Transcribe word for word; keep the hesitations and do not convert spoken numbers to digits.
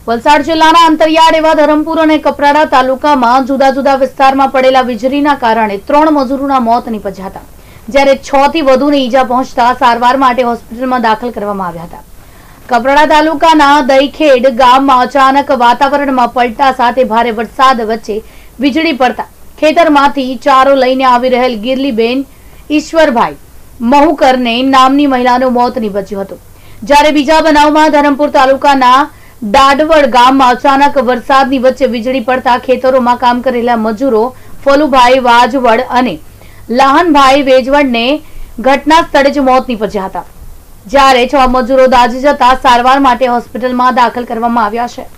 વલસાડ જિલ્લાના અંતરિયાળ એવા ધરમપુર અને કપરાડા તાલુકામાં જુદા જુદા વિસ્તારમાં પડેલા વીજળીના કારણે ત્રણ મજૂરોના મોત નીપજ્યા હતા, જ્યારે છ થી વધુને ઈજા પહોંચતા સારવાર માટે હોસ્પિટલમાં દાખલ કરવામાં આવ્યા હતા. કપરાડા તાલુકાના દહીખેડ ગામમાં અચાનક વાતાવરણમાં પલટા સાથે ભારે વરસાદ વચ્ચે વીજળી પડતા ખેતરમાંથી ચારો લઈને આવી રહેલ ગીરલીબેન ઈશ્વરભાઈ મહુકરને નામની મહિલાનું મોત નીપજ્યું હતું, જ્યારે બીજા બનાવમાં ધરમપુર તાલુકાના દાડવડ ગામમાં અચાનક વરસાદની વચ્ચે વીજળી પડતા ખેતરોમાં કામ કરેલા મજૂરો ફોલુભાઈ વાજવડ અને લાહનભાઈ વેજવડને ઘટના સ્થળે જ મોત નીપજ્યા હતા, જ્યારે છ મજૂરો દાઝી જતા સારવાર માટે હોસ્પિટલમાં દાખલ કરવામાં આવ્યા છે.